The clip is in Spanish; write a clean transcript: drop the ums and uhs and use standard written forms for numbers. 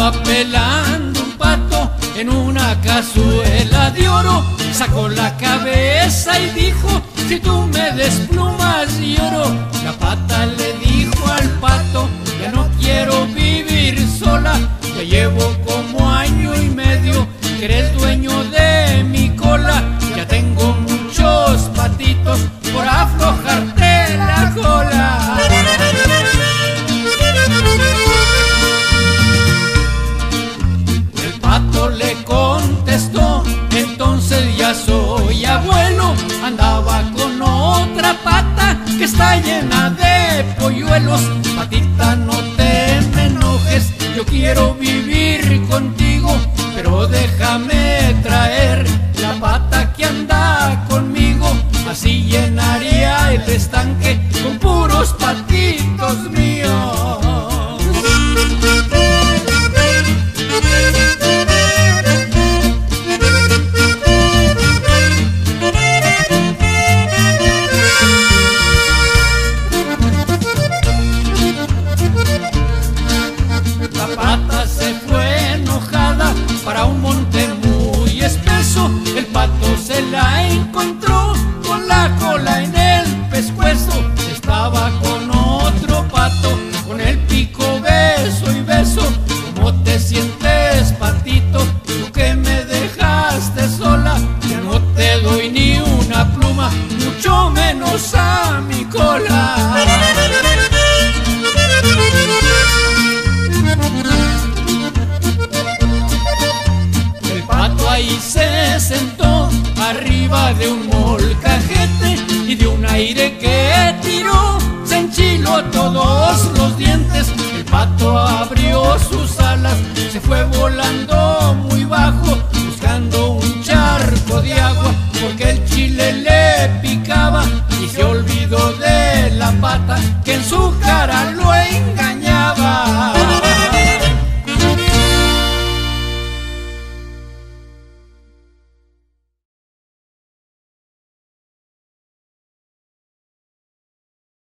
Estaba pelando un pato en una cazuela de oro. Sacó la cabeza y dijo: si tú me desplumas lloro. La pata le dijo al pato: ya no quiero vivir sola. Ya llevo como año y medio que eres dueño de mi cola. Ya tengo muchos patitos por aflojarte la cola. El pato le contestó: entonces ya soy abuelo. Andaba con otra pata que está llena de polluelos. Patita, no te me enojes, yo quiero vivir contigo, pero déjame traer la pata que anda conmigo. Así llenaría el estanque con puros patitos míos. La pata se fue enojada para un monte muy espeso. El pato se la encontró con la cola en el pescuezo. Estaba con otro pato, con el pico beso y beso. ¿Cómo te sientes, patito, tú que me dejaste sola? Ya no te doy ni una pluma, mucho menos a mi cola. El pato ahí se sentó arriba de un molcajete, y de un aire que tiró se enchiló todos los dientes. El pato abrió sus alas, se fue volando muy bajo, buscando un charco de agua, porque el chile le picaba, y se olvidó de la pata que en su cara lo engañó.